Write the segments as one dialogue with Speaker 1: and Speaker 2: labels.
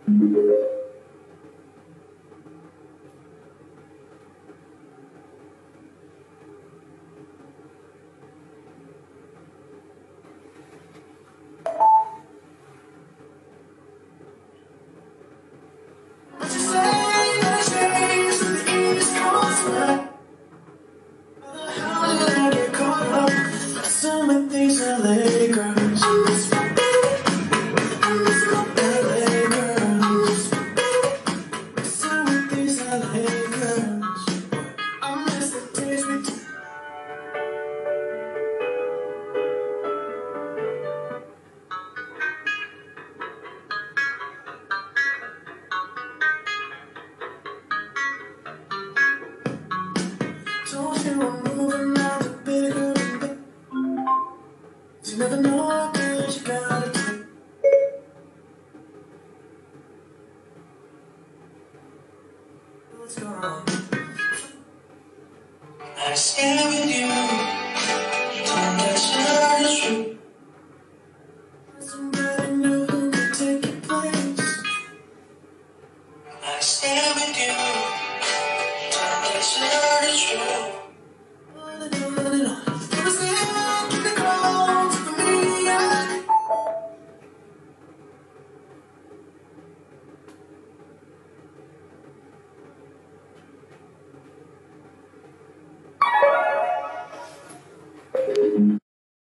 Speaker 1: I stay with you, don't let shadows shoot. Somebody new who can take your place. I stay with you, don't let shadows shoot. On and on and on. Never say keep it close for me.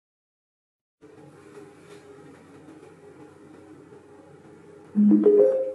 Speaker 2: Yeah.